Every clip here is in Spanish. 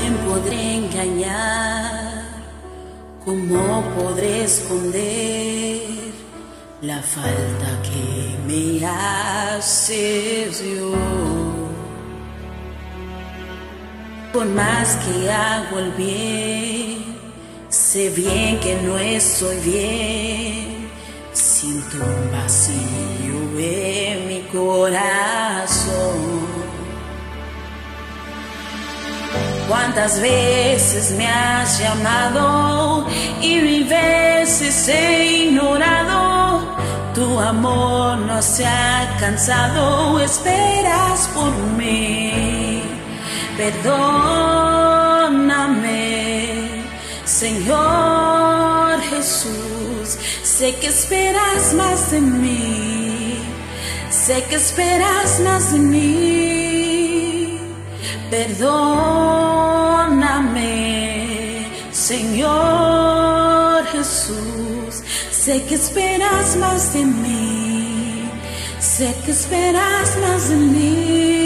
¿Quién podré engañar? ¿Cómo podré esconder la falta que me haces yo? Por más que hago el bien, sé bien que no estoy bien. Siento un vacío en mi corazón. ¿Cuántas veces me has llamado y 1000 veces he ignorado? Tu amor no se ha cansado, esperas por mí. Perdóname, Señor Jesús, sé que esperas más de mí, sé que esperas más de mí. Perdóname, Señor Jesús, sé que esperas más de mí, sé que esperas más de mí.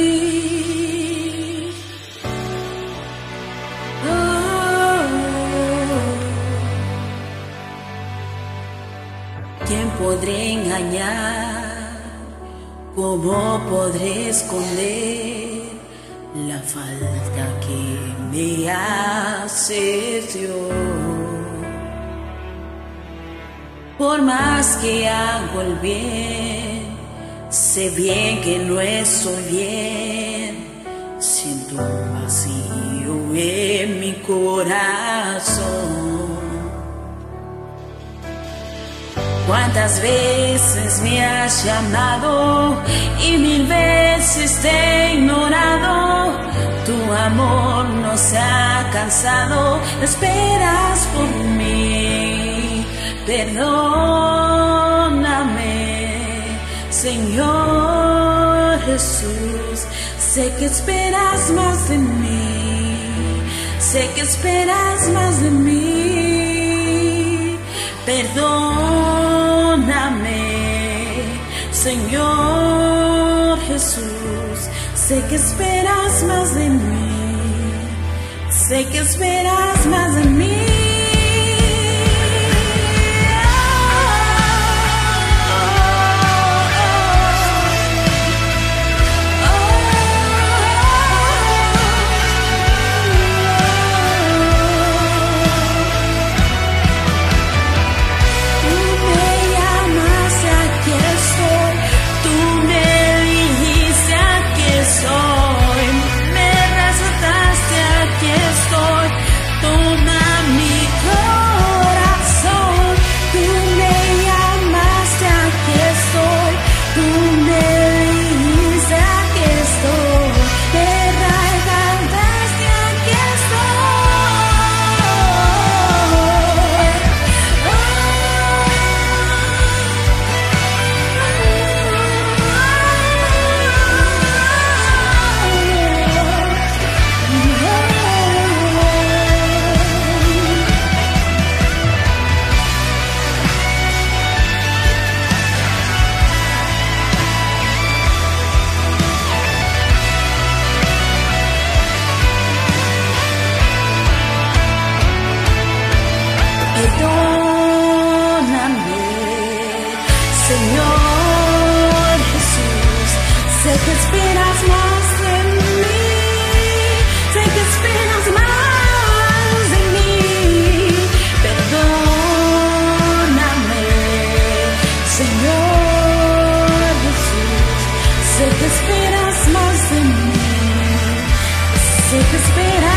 ¿Quién podré engañar? ¿Cómo podré esconder la falta que me haces yo? Por más que hago el bien, sé bien que no estoy bien. Siento un vacío en mi corazón. ¿Cuántas veces me has llamado y 1000 veces te he ignorado? Tu amor no se ha cansado, esperas por mí. Perdóname, Señor Jesús, sé que esperas más de mí, sé que esperas más de mí. Perdóname, Señor Jesús, sé que esperas más de mí, sé que esperas más de mí. Perdóname, Señor Jesús, sé que esperas más de mí, sé que esperas más de mí. Perdóname, Señor Jesús, sé que esperas más de mí, sé que esperas.